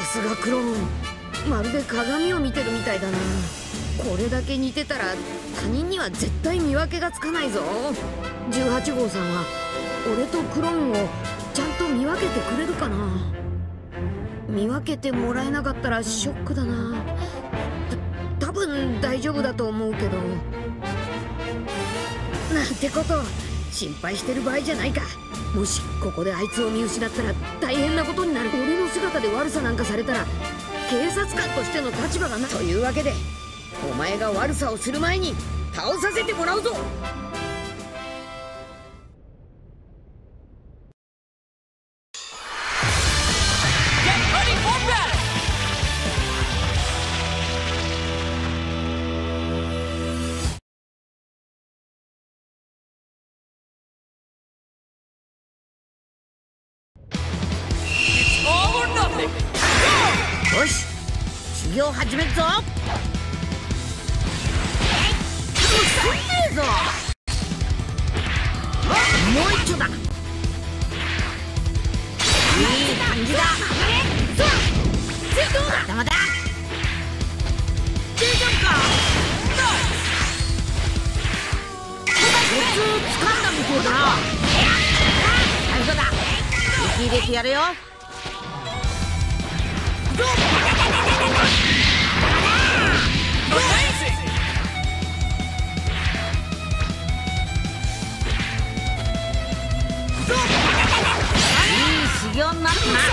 すがクローン、まるで鏡を見てるみたいだな。これだけ似てたら他人には絶対見分けがつかないぞ。18号さんは俺とクローンをちゃんと見分けてくれるかな。見分けてもらえなかったらショックだな。多分大丈夫だと思うけど。なんてこと心配してる場合じゃないか。もしここであいつを見失ったら大変なことになる。俺の姿で悪さなんかされたら警察官としての立場がな。というわけでお前が悪さをする前に倒させてもらうぞ。よし、修行始めるぞ。そんねえぞ。もう一丁だ。いい感じだ。まだまだ。大丈夫か。コツ掴んだみたいだな。はい、そうだ。息入れてやるよ。いい修行になったな。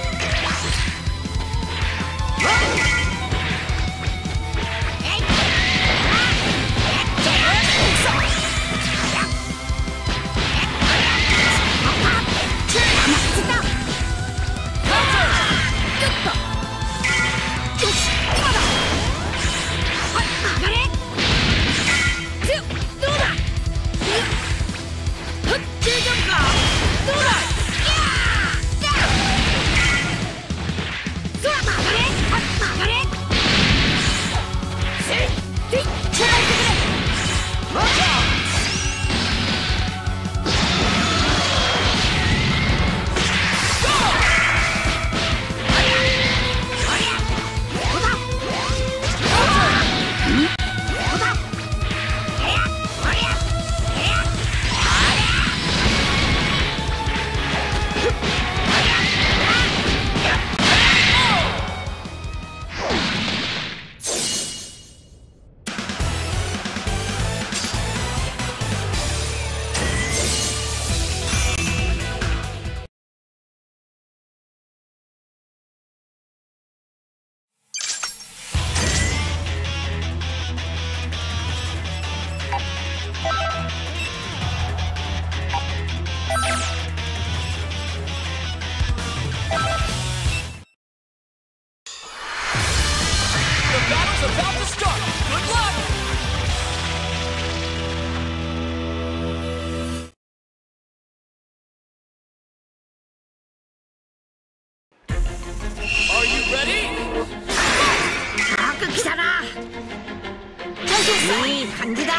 いい感じだ。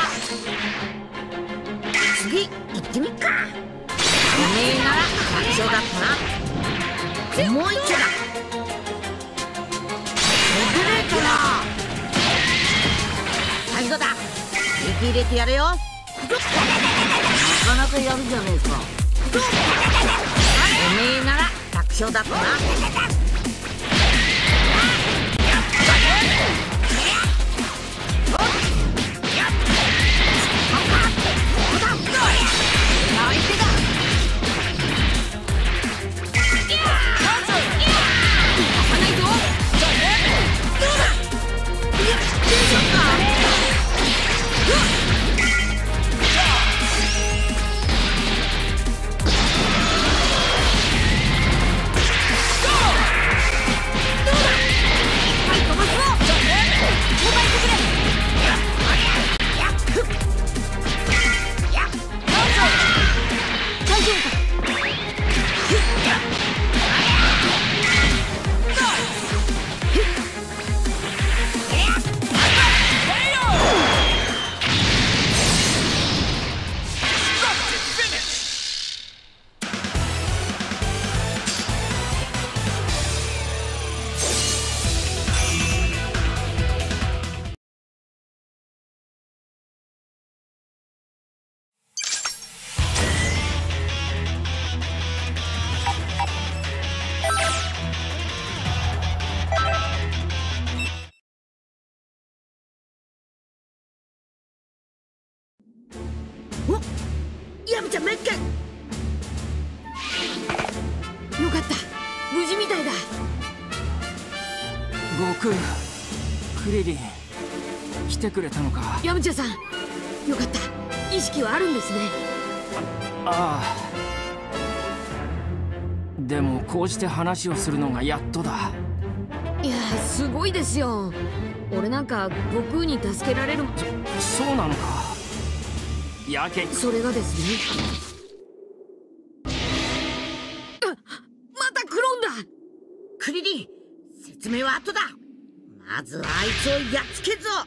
次行ってみっか。おめえなら楽勝だったな。もう一丁だ。戻れたな。最後だ。息入れてやれよ。なかなかやるじゃねえか。おめえなら楽勝だったな。 空、クリリン来てくれたのか。 ヤムチャさん、よかった。意識はあるんですね。 ああ。でもこうして話をするのがやっとだ。 いや、すごいですよ。俺なんか悟空に助けられる。 そうなのか。やけにそれがですね。またクローンだ。 クリリン、説明は後だ。まずはあいつをやっつけるぞ。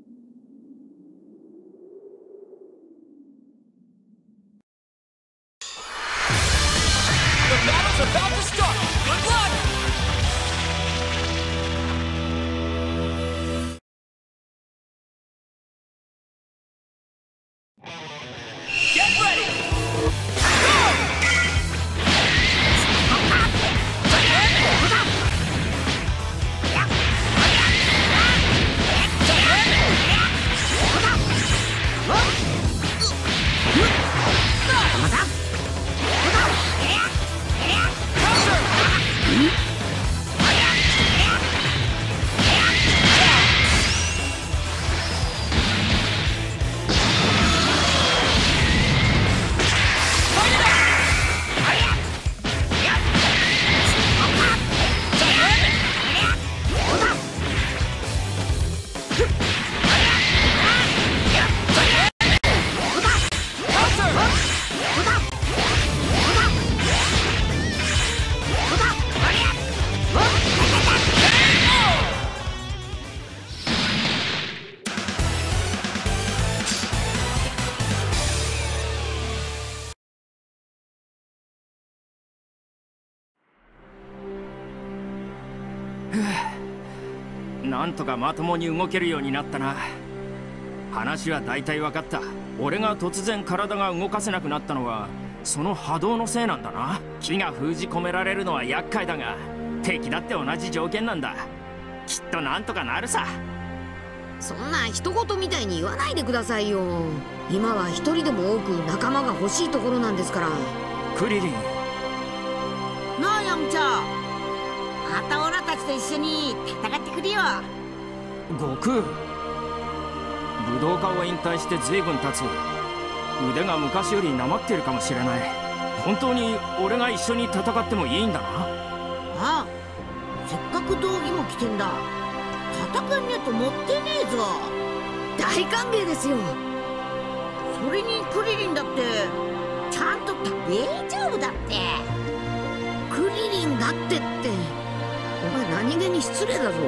なんとかまともに動けるようになったな。話は大体分かった。俺が突然体が動かせなくなったのはその波動のせいなんだな。木が封じ込められるのは厄介だが、敵だって同じ条件なんだ。きっとなんとかなるさ。 そんな一言みたいに言わないでくださいよ。今は一人でも多く仲間が欲しいところなんですから。 クリリン。 なあヤムチャ、またオラたちと一緒に戦ってくれよ。 悟空、武道家を引退して随分経つ。腕が昔よりなまっているかもしれない。本当に俺が一緒に戦ってもいいんだな。 ああ、せっかく道着も着てんだ。戦えねえと持ってねえぞ。 大歓迎ですよ。 それにクリリンだってちゃんと大丈夫だって。 クリリンだってって、お前何気に失礼だぞ。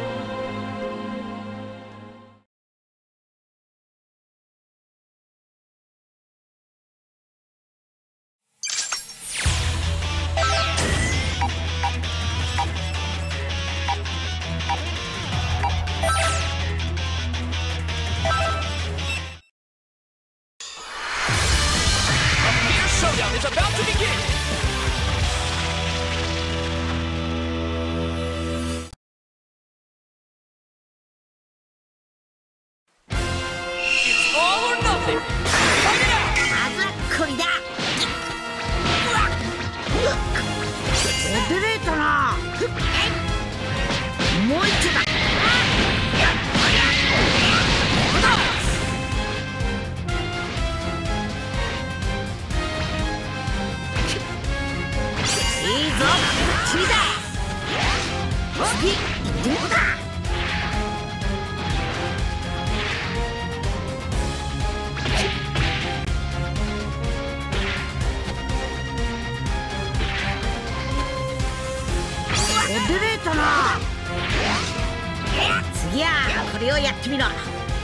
次はこれをやってみろ。いいぞ、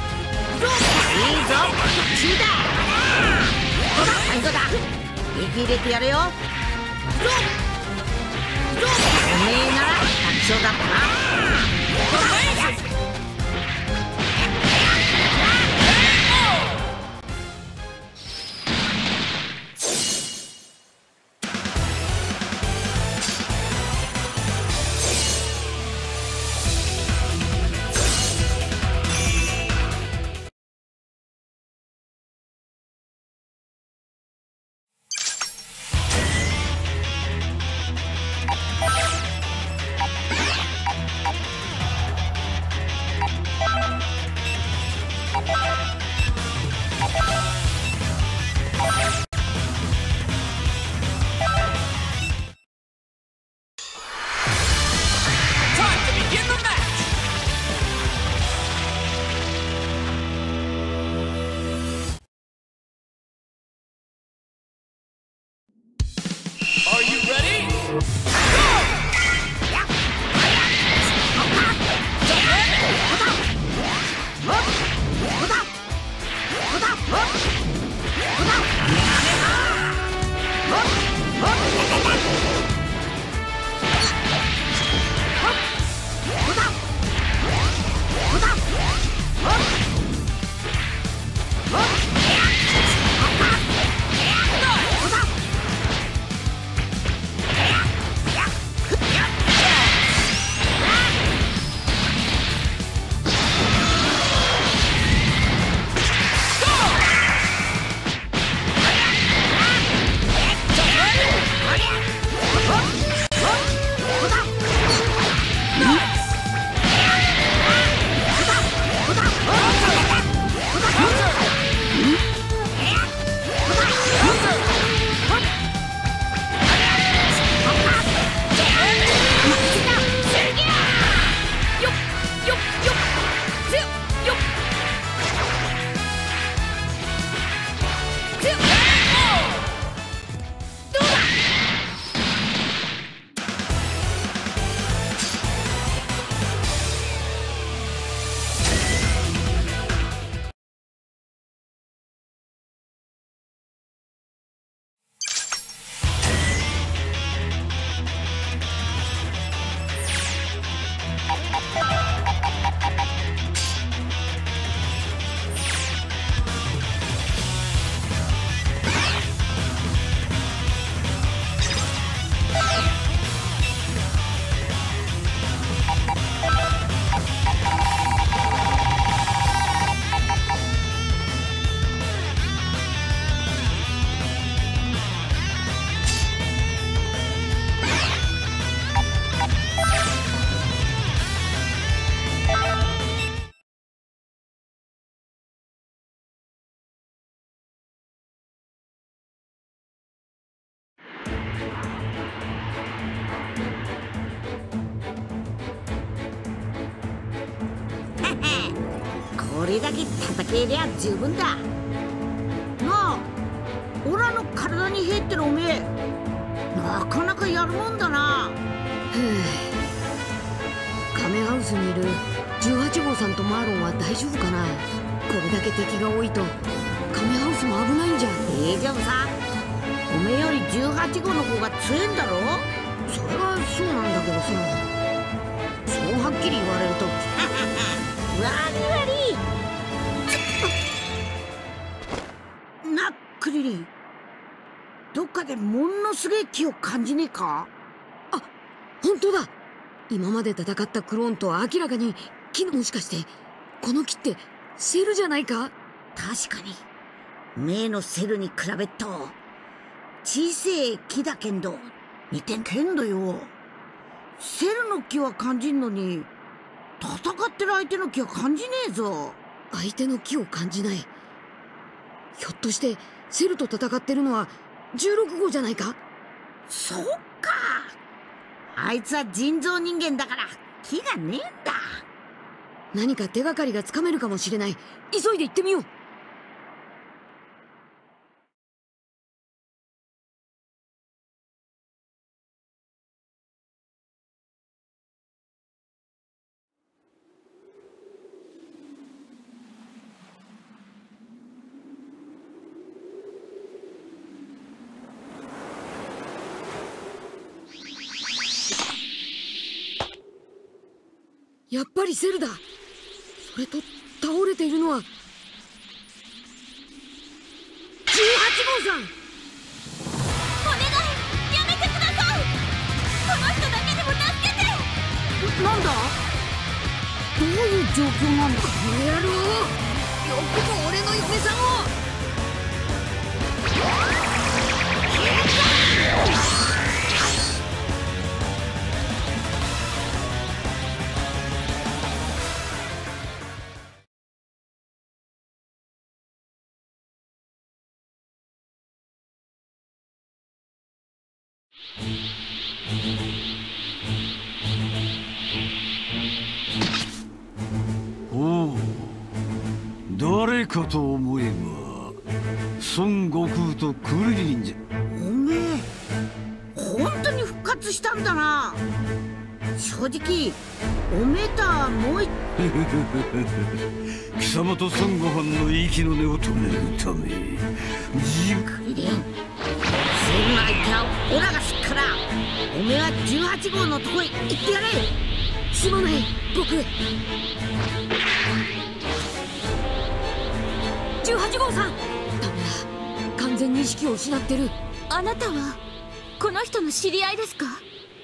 チーだ。最後だ。息入れてやれよ。おめえなら楽勝だったな。 これだけ叩けりゃ十分だ。なあ、オラの体に入ってるおめえ、なかなかやるもんだな。 カメハウスにいる18号さんとマーロンは大丈夫かな。これだけ敵が多いとカメハウスも危ないんじゃ。 大丈夫さ。おめえより18号の方が強いんだろ。 それはそうなんだけどさ、そうはっきり言われると悪いな。クリリン、どっかでものすげえ気を感じねえか。 あ、本当だ。今まで戦ったクローンとは明らかに木の、もしかしてこの木ってセルじゃないか。 確かに目のセルに比べっと小せえ木だけんど似てんけんどよ。セルの木は感じんのに戦ってる相手の気は感じねえぞ。 相手の気を感じない。ひょっとしてセルと戦ってるのは16号じゃないか。 そっか、あいつは人造人間だから気がねえんだ。 何か手がかりがつかめるかもしれない。急いで行ってみよう。やっぱりセルだ。それと倒れているのは18号さん。 お願い、やめてください。この人だけでも助けて。 なんだ、どういう状況なんだ。 この野郎、よくも俺の嫁さんを。 おお、誰かと思えば孫悟空とクリリンじゃ。 おめえ本当に復活殺したんだな。正直おめえとはもう貴様と孫悟飯の息の根を止めるためクリリン、セルの相手はオラがすっから。おめえは18号のとこへ行ってやれ。 すまない、僕。18号さん、ダメだ、完全に意識を失ってる。 あなたはこの人の知り合いですか？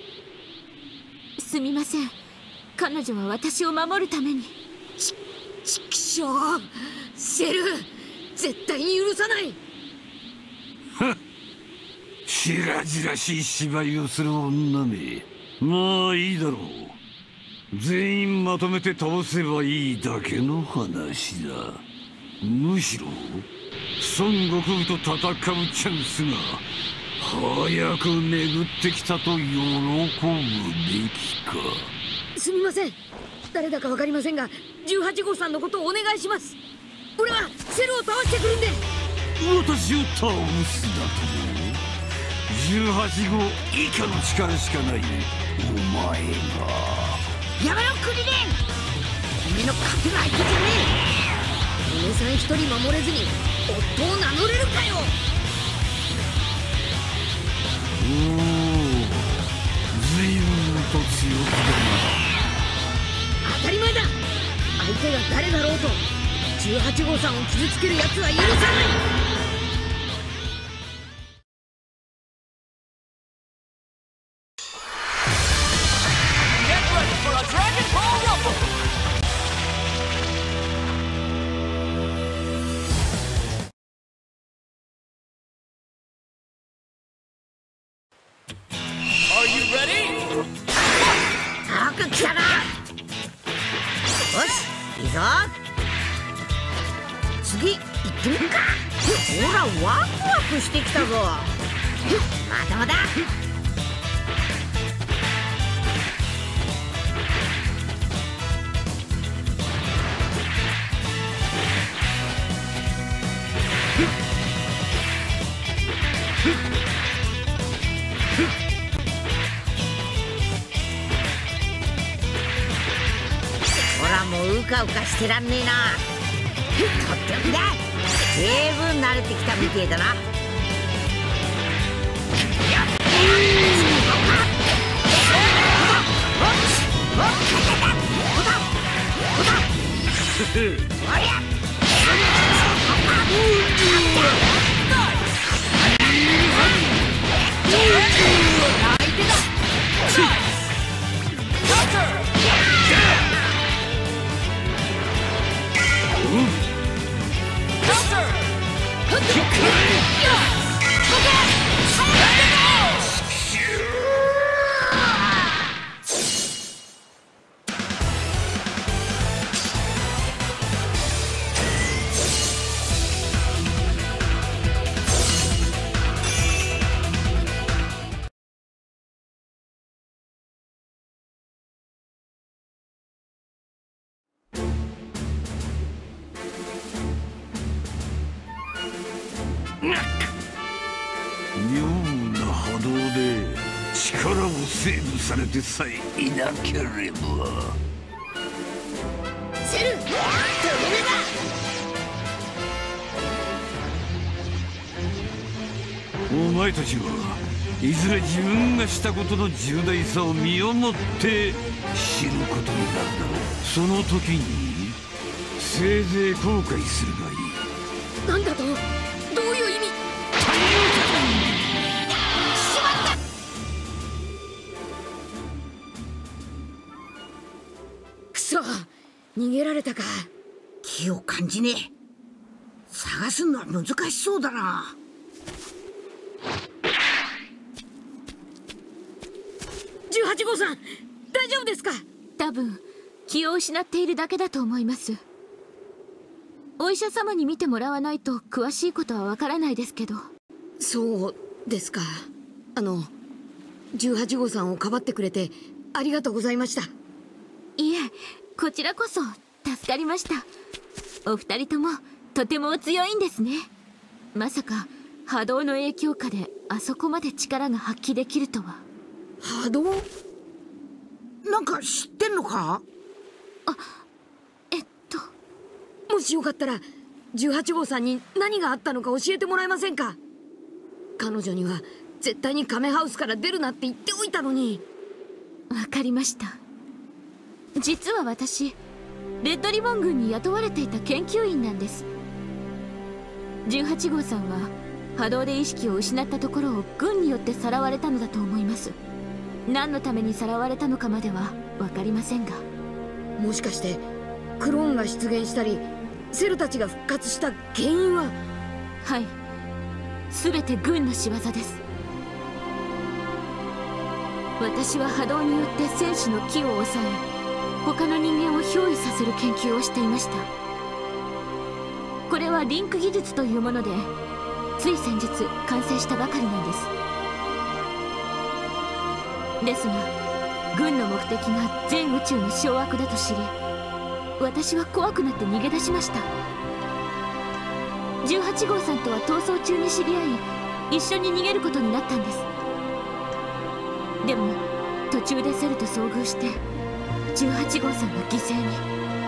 すみません、彼女は私を守るために。 ちくしょう、セル、絶対に許さない。 白々しい芝居をする女め。まあいいだろう。全員まとめて倒せばいいだけの話だ。むしろ孫悟空と戦うチャンスが早く巡ってきたと喜ぶべきか。 すみません、誰だか分かりませんが18号さんのことをお願いします。俺はセルを倒してくるんで。 私を倒すだと？18号以下の力しかないお前が。 やめろクリリン、おめえの勝てる相手じゃねお姉さん一人守れずに夫を名乗れるかよ。 おお、随分と強気だな。 当たり前だ、相手が誰だろうと18号さんを傷つける奴は許さない。 早く来たな。よし、いいぞ。次行ってみるか。ほらワクワクしてきたぞ。まだまだ。ほらもううかうかしてらんねえな。とっておきだ。十分慣れてきたみてえだな。 妙な波動で力をセーブされてさえいなければ。 セル、とどめだ。 お前たちはいずれ自分がしたことの重大さを身をもって知ることになるだろう。その時にせいぜい後悔するがいい。 なんだと？どういう意味？くそ、逃げられたか。 気を感じねえ。探すのは難しそうだな。 18号さん、大丈夫ですか？ 多分気を失っているだけだと思います。お医者様に診てもらわないと詳しいことはわからないですけど。 そうですか。18号さんをかばってくれてありがとうございました。 いえ、こちらこそ助かりました。お二人ともとてもお強いんですね。まさか波動の影響下であそこまで力が発揮できるとは。 波動？ なんか知ってんのか？ もしよかったら18号さんに何があったのか教えてもらえませんか？彼女には絶対にカメハウスから出るなって言っておいたのに。 わかりました。実は私、レッドリボン軍に雇われていた研究員なんです。18号さんは波動で意識を失ったところを軍によってさらわれたのだと思います。何のためにさらわれたのかまでは分かりませんが。 もしかしてクローンが出現したりセルたちが復活した原因は？ はい、全て軍の仕業です。私は波動によって戦士の気を抑え、他の人間を憑依させる研究をしていました。これはリンク技術というもので、つい先日完成したばかりなんです。ですが軍の目的が全宇宙の掌握だと知り、私は怖くなって逃げ出しました。18号さんとは逃走中に知り合い、一緒に逃げることになったんです。でも途中でセルと遭遇して18号さんが犠牲に。 よ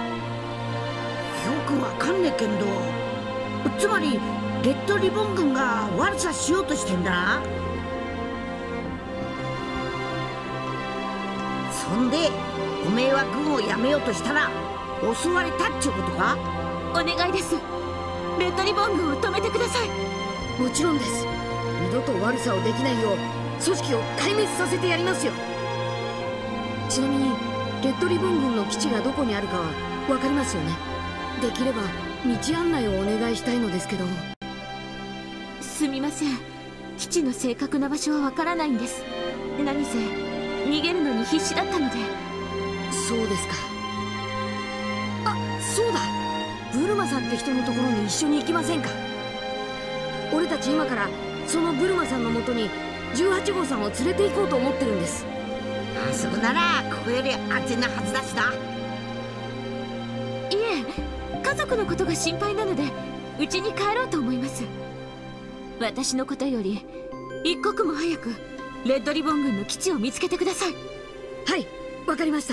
くわかんねえけど、つまりレッドリボン軍が悪さしようとしてんだな。そんでおめえは軍をやめようとしたら襲われたっちゅうことか？ お願いです。レッドリボン軍を止めてください。 もちろんです。二度と悪さをできないよう組織を壊滅させてやりますよ。ちなみにレッドリボン軍の基地がどこにあるかは分かりますよね？できれば道案内をお願いしたいのですけど。 すみません、基地の正確な場所は分からないんです。何せ逃げるのに必死だったので。 そうですか。あ、そうだ、ブルマさんって人のところに一緒に行きませんか？俺たち今からそのブルマさんのもとに18号さんを連れて行こうと思ってるんです。 あそこならここより安全なはずだしな。 いえ、家族のことが心配なので家に帰ろうと思います。私のことより一刻も早くレッドリボン軍の基地を見つけてください。 はい、わかりました。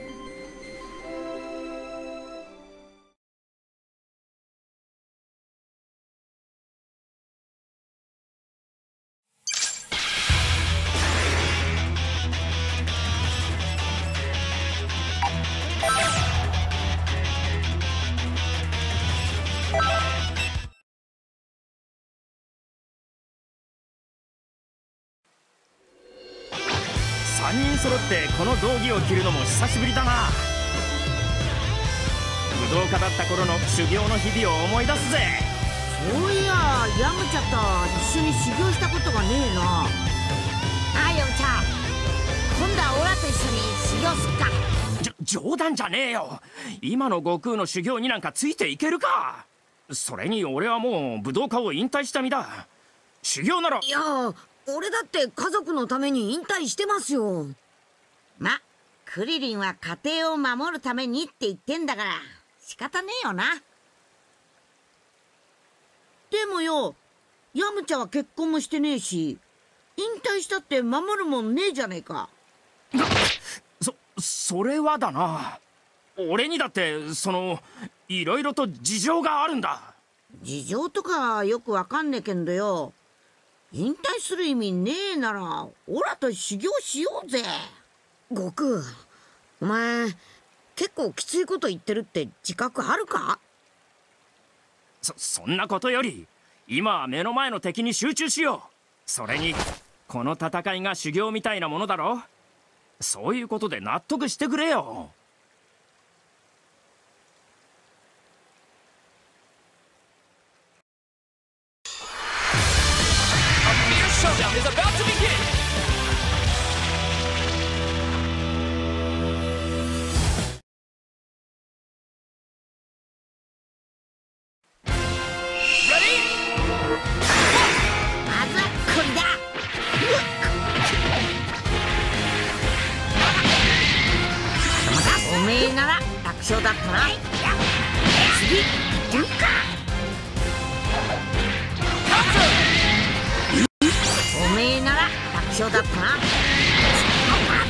3人揃ってこの道着を着るのも久しぶりだな。武道家だった頃の修行の日々を思い出すぜ。 そういやヤムチャと一緒に修行したことがねえな。ああヤムチャ、今度はオラと一緒に修行すっか。 冗談じゃねえよ。今の悟空の修行になんかついていけるか。それに俺はもう武道家を引退した身だ。修行なら。 いや、俺だって家族のために引退してますよ。 ま、クリリンは家庭を守るためにって言ってんだから仕方ねえよな。でもよ、ヤムチャは結婚もしてねえし、引退したって守るもんねえじゃねえか。 それはだな。俺にだっていろいろと事情があるんだ。 事情とかはよくわかんねえけんどよ、引退する意味ねえならオラと修行しようぜ。 悟空、お前結構きついこと言ってるって自覚あるか？ そんなことより今は目の前の敵に集中しよう。それにこの戦いが修行みたいなものだろ。そういうことで納得してくれよ。 おめえなら楽勝だったな。次行ってみっか。おめえなら楽勝だったな。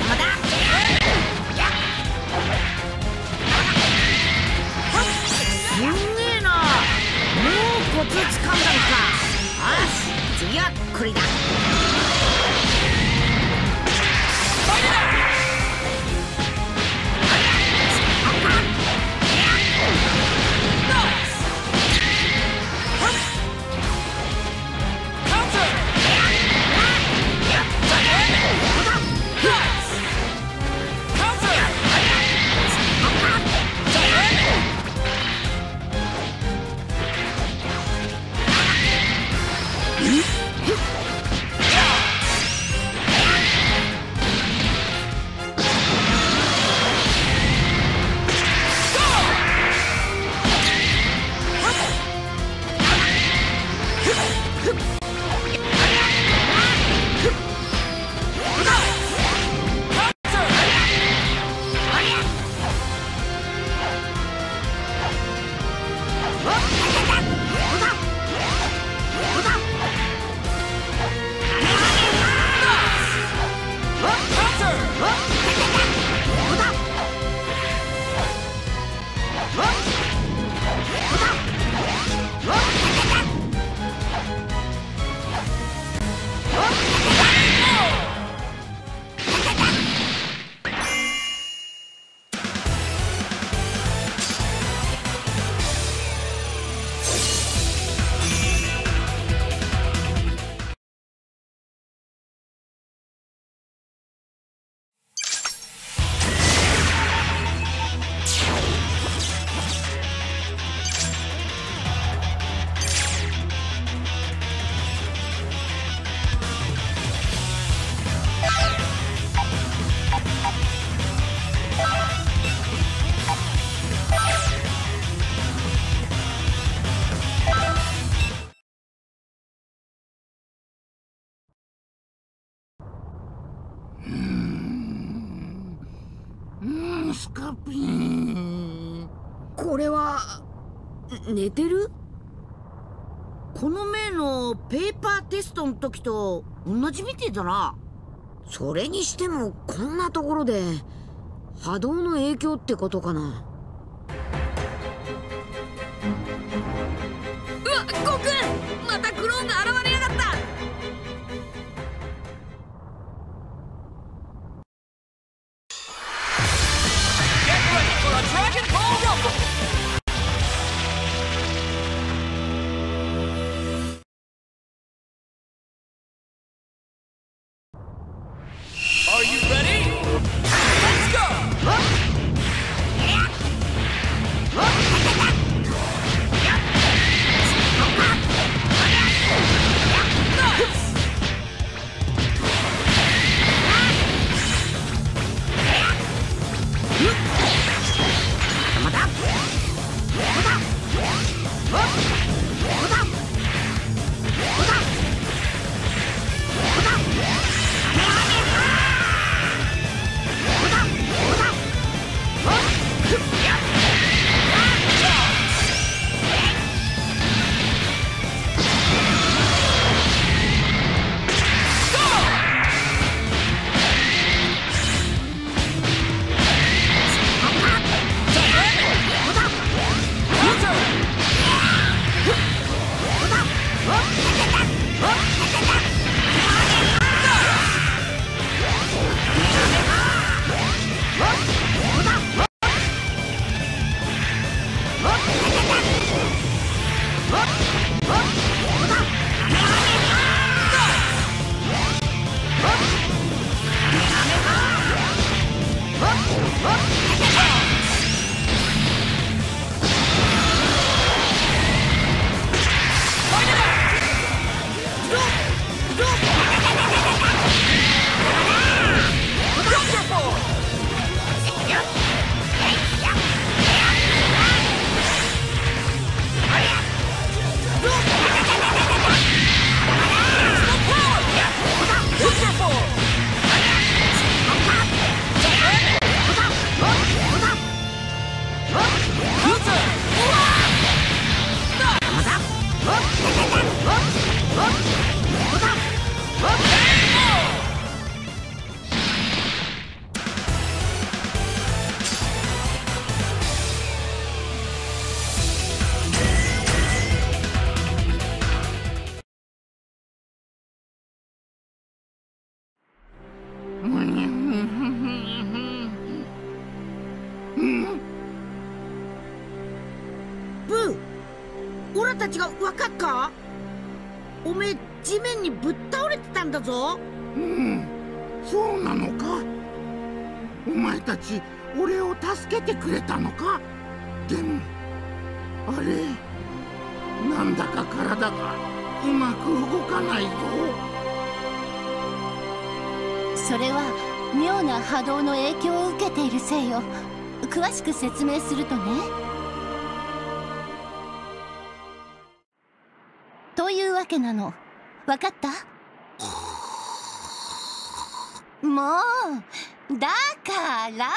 すんげえな。もうコツつかんだのか。よし、次はこれだ。スカピン。 これは寝てる？ この前のペーパーテストの時と同じみてえだな。 それにしてもこんなところで波動の影響ってことかな。うわっ、ゴーくん、またクローンが現れやがった。 Are you ready? Let's go! たちが若っか？おめえ地面にぶっ倒れてたんだぞ。 そうなのか。お前たち俺を助けてくれたのか。でもあれなんだか体がうまく動かないぞ。 それは妙な波動の影響を受けているせいよ。詳しく説明するとね。というわけなの。わかった？もうだから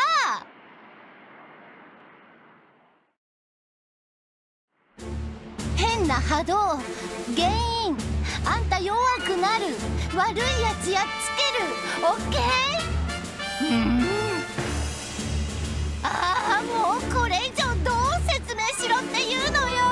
変な波動原因、あんた弱くなる、悪いやつやっつける、オッケー？ああ、もうこれ以上どう説明しろって言うのよ。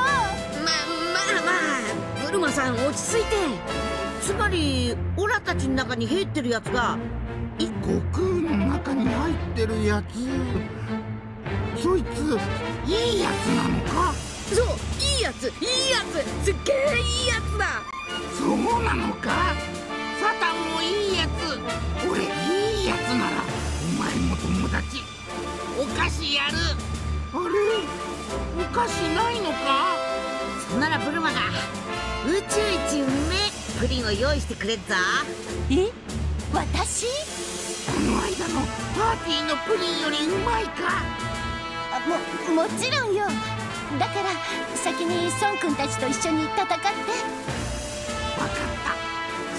ブルマさん落ち着いて。 つまりオラたちの中に入ってるやつが悟空の中に入ってるやつ、そいついいやつなのか。 そう、いいやつ、すっげえいいやつだ。 そうなのか。サタンもいいやつ。俺いいやつならお前も友達。お菓子やる。あれ、お菓子ないのか。 そんならブルマが宇宙一うめえプリンを用意してくれっぞ。 え、私？ この間のパーティーのプリンよりうまいか。 もちろんよ。だから先に孫君たちと一緒に戦って。 分かった。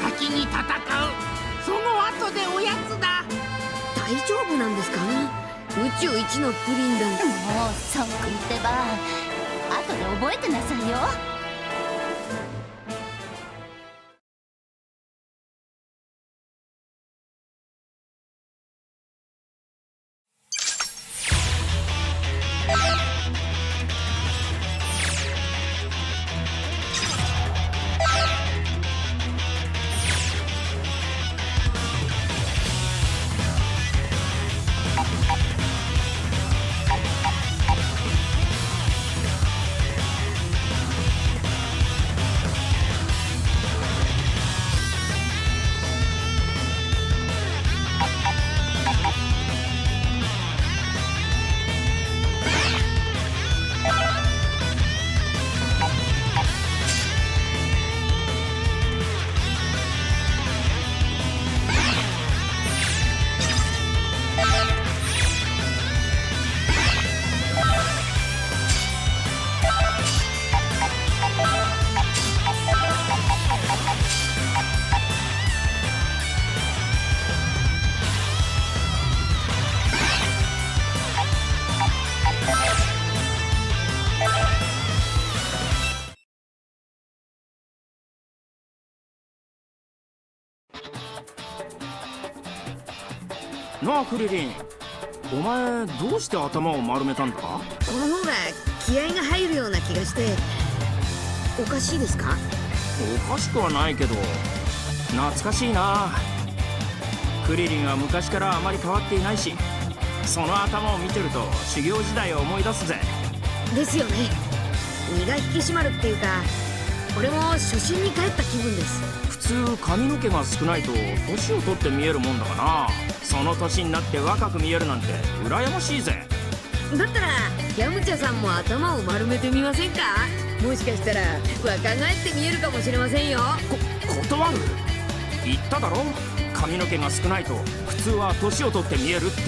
先に戦う。その後でおやつだ。 大丈夫なんですか？宇宙一のプリンだ。 もう孫君ってば、後で覚えてなさいよ。 なあクリリン、お前どうして頭を丸めたんだ？ この方が気合が入るような気がして。おかしいですか？ おかしくはないけど懐かしいな。クリリンは昔からあまり変わっていないし、その頭を見てると修行時代を思い出すぜ。 ですよね。身が引き締まるっていうか、俺も初心に帰った気分です。 普通髪の毛が少ないと年を取って見えるもんだがな。その年になって若く見えるなんて羨ましいぜ。 だったらヤムチャさんも頭を丸めてみませんか？もしかしたら若返って見えるかもしれませんよ。 断る。言っただろ、髪の毛が少ないと普通は年を取って見えるって。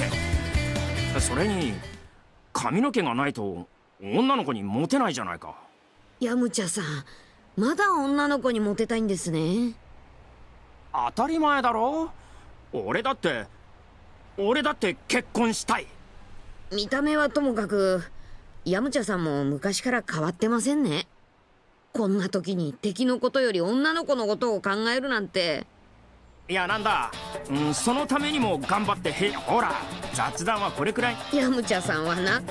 それに髪の毛がないと女の子にモテないじゃないか。 ヤムチャさん、まだ女の子にモテたいんですね。 当たり前だろ。俺だって結婚したい。 見た目はともかくヤムチャさんも昔から変わってませんね。こんな時に敵のことより女の子のことを考えるなんて。 いやなんだ、そのためにも頑張ってほら、雑談はこれくらい。 ヤムチャさんはな。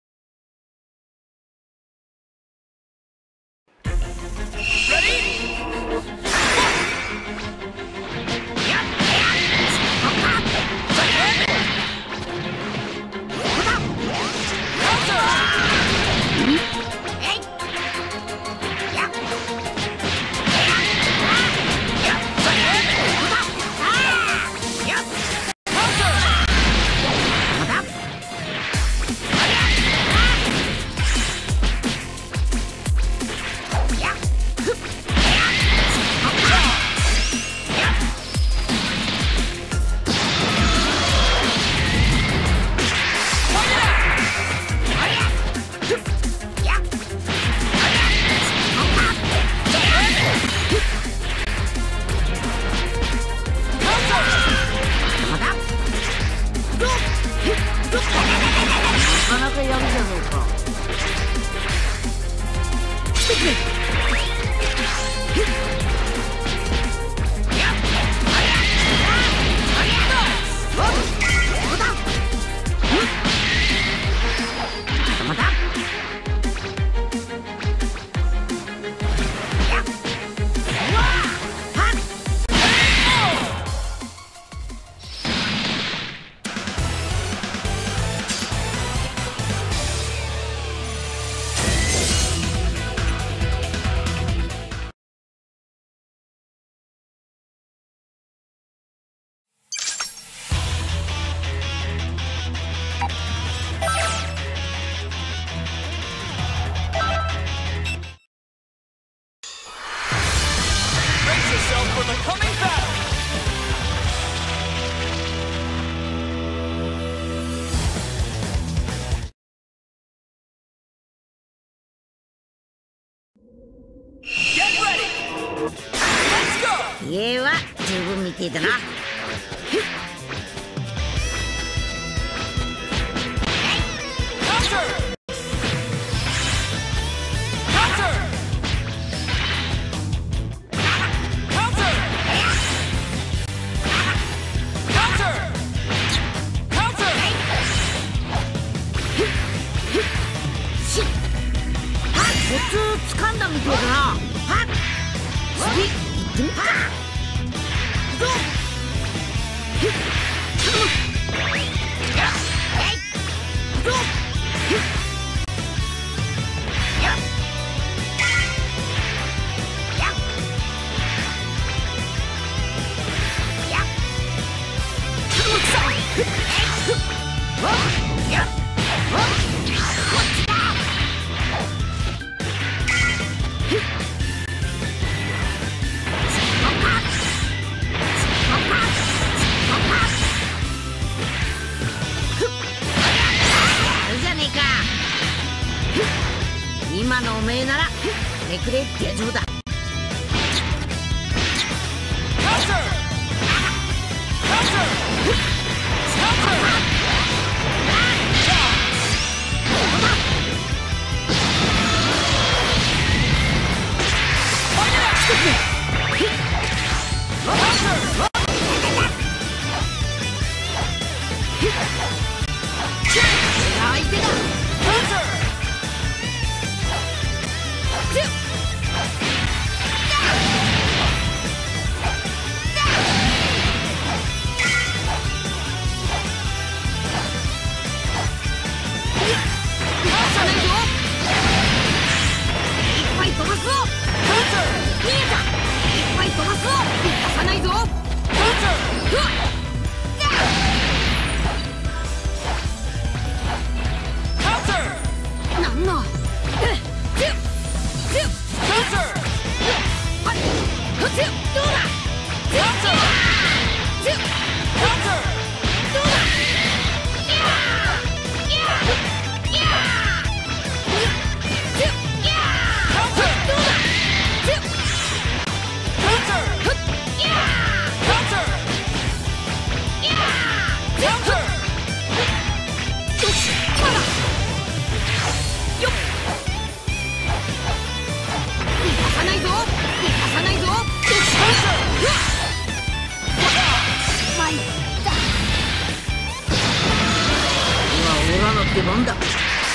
Ready? 家は十分みてえだな。掴んだみてえだな。はっ、次行ってみっか。行くぞ。行くぞ。今のおめえならめくれってやじょうだ。相手だ。出番だ。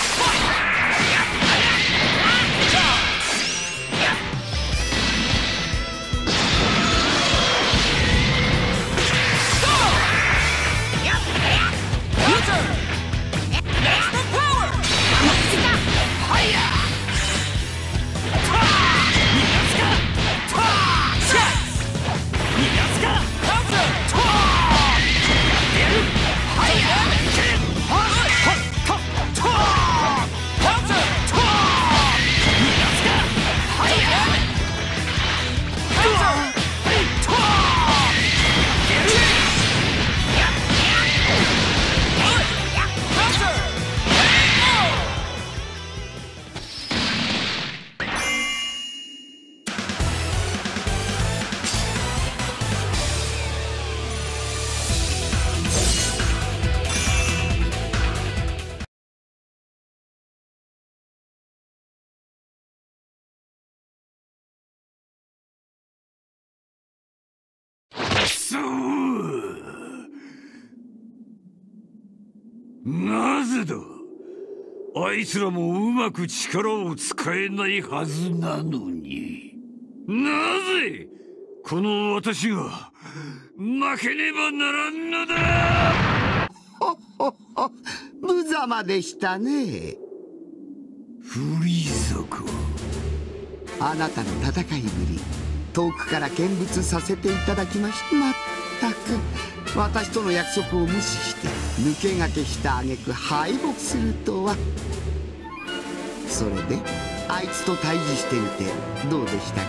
なぜだ。あいつらもうまく力を使えないはずなのに、なぜこの私が負けねばならんのだ。 ほっほっほ、無様でしたね。 フリーザか。 あなたの戦いぶり、遠くから見物させていただきました。まったく私との約束を無視して抜け駆けした挙句敗北するとは。それであいつと対峙してみてどうでしたか？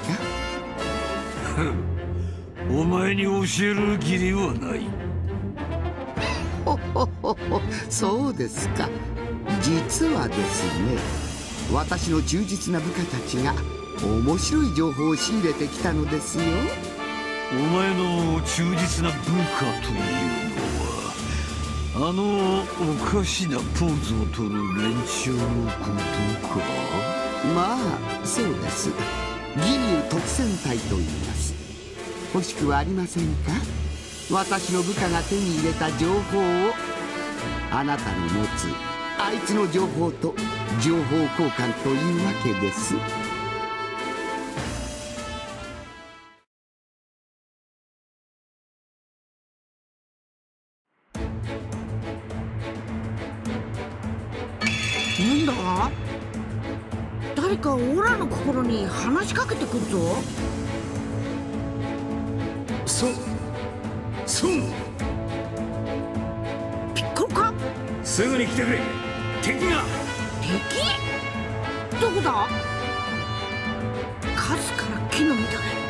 お前に教える義理はない。 ほほほほ、そうですか。実はですね、私の忠実な部下たちが面白い情報を仕入れてきたのですよ。 お前の忠実な部下というのはあのおかしなポーズを取る連中のことか？ まあそうです。義勇特戦隊と言います。欲しくはありませんか？私の部下が手に入れた情報をあなたの持つあいつの情報と情報交換というわけです。 なんだ？誰かオラの心に話しかけてくるぞ。 そうピッコロか？ すぐに来てくれ。敵が。 敵？どこだ？数から木の実だね。